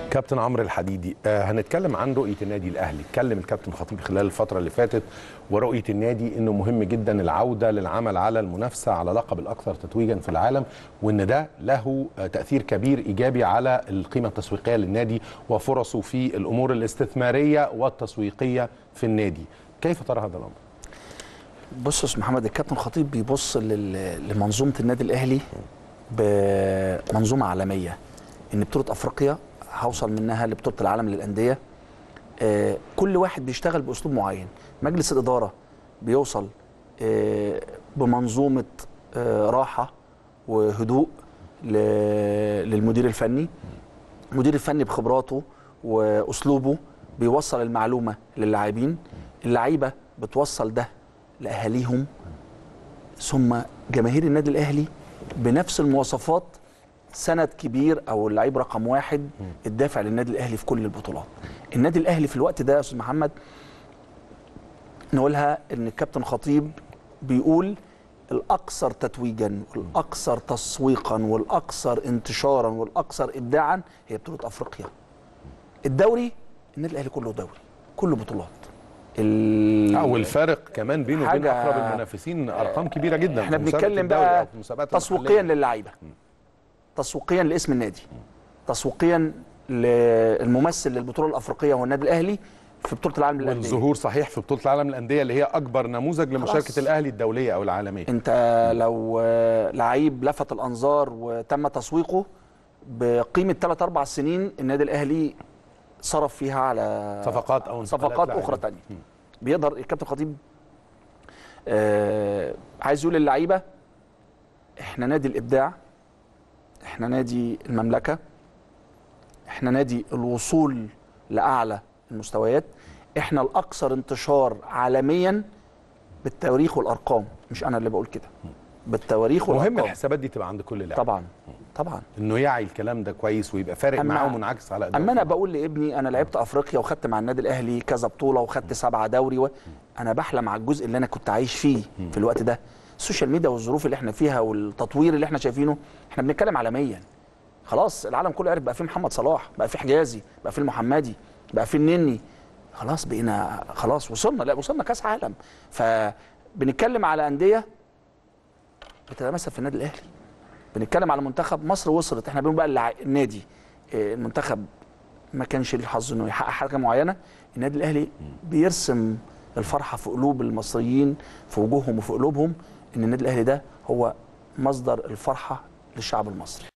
كابتن عمرو الحديدي، هنتكلم عن رؤية النادي الأهلي. اتكلم الكابتن خطيب خلال الفترة اللي فاتت ورؤية النادي إنه مهم جدا العودة للعمل على المنافسة على لقب الأكثر تتويجا في العالم، وإن ده له تأثير كبير إيجابي على القيمة التسويقية للنادي وفرصه في الأمور الاستثمارية والتسويقية في النادي. كيف ترى هذا الأمر؟ بص يا استاذ محمد، الكابتن خطيب بيبص لمنظومة النادي الأهلي بمنظومة عالمية، إن بطولة أفريقيا هوصل منها لبطولة العالم للأندية. كل واحد بيشتغل بأسلوب معين. مجلس الإدارة بيوصل بمنظومة راحة وهدوء للمدير الفني. المدير الفني بخبراته وأسلوبه بيوصل المعلومة للاعبين، اللعيبة بتوصل ده لأهاليهم، ثم جماهير النادي الأهلي بنفس المواصفات. سند كبير او اللعيب رقم واحد الدافع للنادي الاهلي في كل البطولات. النادي الاهلي في الوقت ده يا استاذ محمد نقولها ان الكابتن خطيب بيقول الاكثر تتويجا والاكثر تسويقا والاكثر انتشارا والاكثر ابداعا هي بطوله افريقيا. الدوري النادي الاهلي كله دوري، كله بطولات. والفارق كمان بينه وبين اقرب المنافسين ارقام كبيره جدا. احنا بنتكلم بقى تسويقيا للعيبه، تسويقيا لاسم النادي، تسويقيا للممثل للبطوله الافريقيه هو النادي الاهلي في بطوله العالم للانديه، والظهور صحيح في بطوله العالم للانديه اللي هي اكبر نموذج لمشاركه الاهلي الدوليه او العالميه. انت لو لعيب لفت الانظار وتم تسويقه بقيمه 3-4 سنين النادي الاهلي صرف فيها على صفقات اخرى ثانيه. بيقدر الكابتن خطيب عايز يقول للعيبه احنا نادي الابداع، احنا نادي المملكه، احنا نادي الوصول لاعلى المستويات، احنا الاكثر انتشار عالميا بالتواريخ والارقام. مش انا اللي بقول كده، بالتواريخ والارقام. مهم الحسابات دي تبقى عند كل لاعب. طبعا انه يعي الكلام ده كويس ويبقى فارق معاه ومنعكس على اداؤه. اما انا بقول لابني انا لعبت افريقيا وخدت مع النادي الاهلي كذا بطوله وخدت 7 دوري انا بحلم على الجزء اللي انا كنت عايش فيه في الوقت ده. السوشيال ميديا والظروف اللي احنا فيها والتطوير اللي احنا شايفينه، احنا بنتكلم عالميا. خلاص العالم كله عرف، بقى فيه محمد صلاح، بقى فيه حجازي، بقى فيه المحمدي، بقى فيه النني. خلاص بقينا خلاص وصلنا كاس عالم. فبنتكلم على انديه بتتمثل في النادي الاهلي، بنتكلم على منتخب مصر وصلت. احنا بنقول بقى النادي المنتخب ما كانش ليه الحظ انه يحقق حاجه معينه. النادي الاهلي بيرسم الفرحه في قلوب المصريين، في وجوههم وفي قلوبهم، ان النادي الاهلي ده هو مصدر الفرحه للشعب المصري.